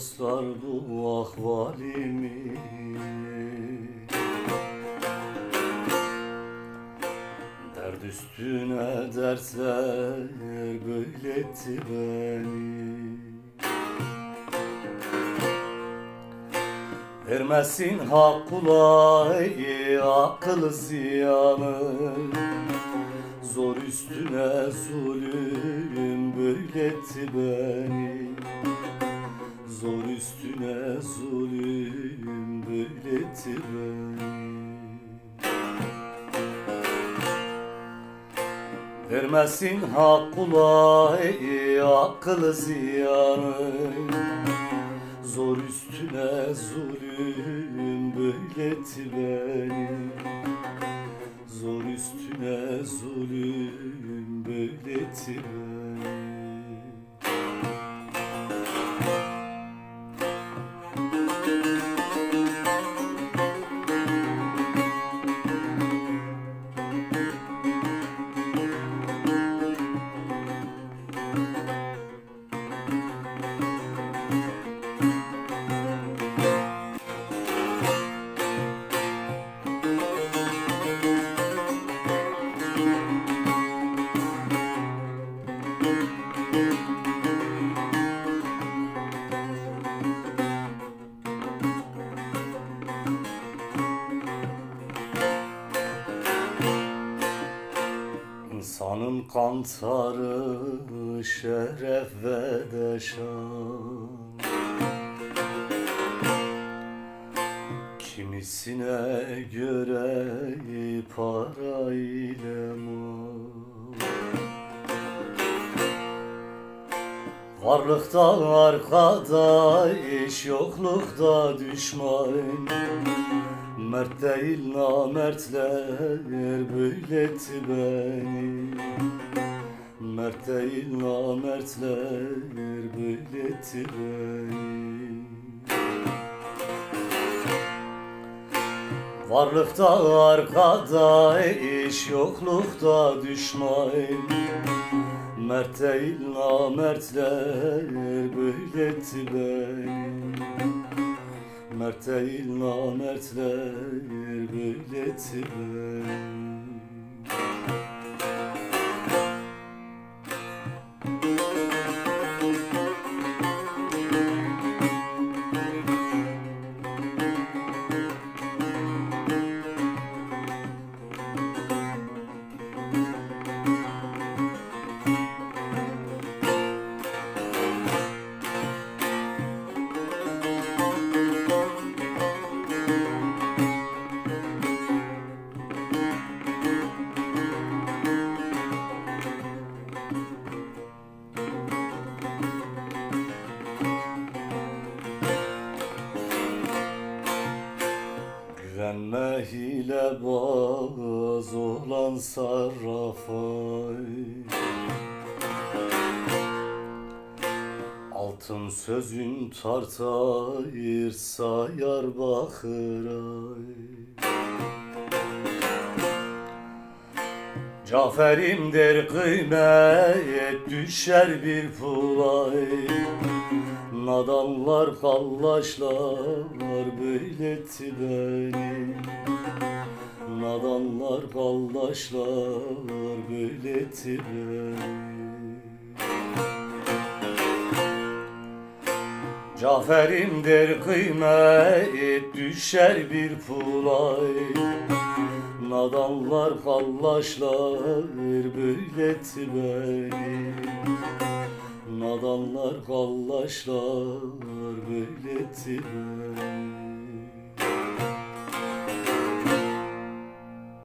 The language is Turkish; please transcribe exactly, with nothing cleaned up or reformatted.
dostlar bu ahvalimi? Dert üstüne dertler böyletti beni. Vermesin hak kulayı akıl ziyanı, zor üstüne zulüm böyletti beni. Zor üstüne zulüm böyletti beni. Vermesin hak kulayı akıl ziyanı, zor üstüne zulüm böyletti beni. Zor üstüne zulüm böyletti beni. İnsanın kantarı şeref ve de şan, kimisine göre para ile mal. Varlıkta arkadaş, yoklukta düşman, mert değil namertler böyletti beni. Mert değil namertler böyletti beni. Varlıkta arkadaş, yoklukta düşman, mert değil namertler böyletti beni. Mert değil namertler böyletti beni. Güvenme hilebaz olan sarrafa, altın sözün tartayır sayar bakıray. Caferim der kıymet düşer bir pulay, nadanlar kallaşlar böyletti beni. Nadanlar kallaşlar böyletti beni. Caferim der kıymet düşer bir pulay, nadanlar kallaşlar böyletti beni. Nadanlar kallaşlar böyletti beni.